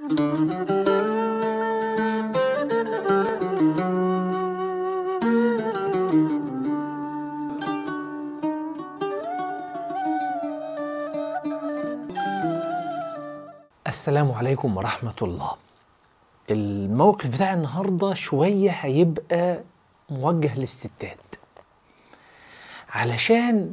السلام عليكم ورحمة الله. الموقف بتاع النهاردة شوية هيبقى موجه للستات، علشان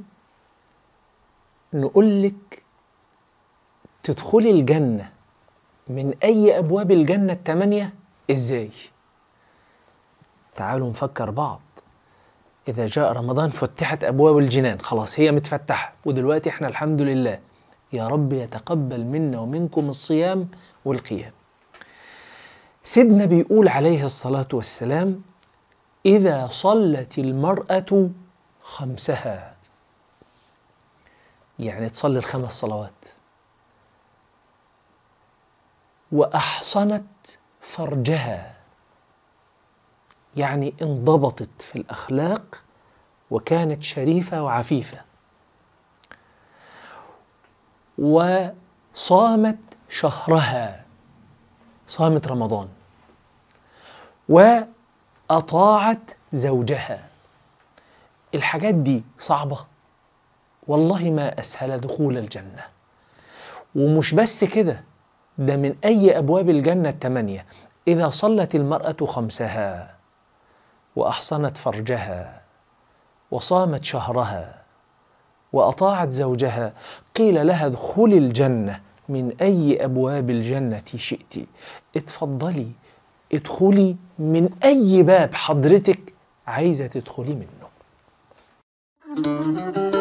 نقولك تدخلي الجنة من أي أبواب الجنة التمانية إزاي؟ تعالوا نفكر بعض. إذا جاء رمضان فتحت أبواب الجنان، خلاص هي متفتحة، ودلوقتي إحنا الحمد لله يا رب يتقبل منا ومنكم الصيام والقيام. سيدنا بيقول عليه الصلاة والسلام: إذا صلت المرأة خمسها، يعني تصلي ال5 صلوات، وأحصنت فرجها، يعني انضبطت في الأخلاق وكانت شريفة وعفيفة، وصامت شهرها، صامت رمضان، وأطاعت زوجها. الحاجات دي صعبة؟ والله ما أسهل دخول الجنة. ومش بس كده، ده من أي أبواب الجنة التمانية. إذا صلت المرأة خمسها وأحصنت فرجها وصامت شهرها وأطاعت زوجها، قيل لها ادخلي الجنة من أي أبواب الجنة شئت. اتفضلي ادخلي من أي باب حضرتك عايزة تدخلي منه.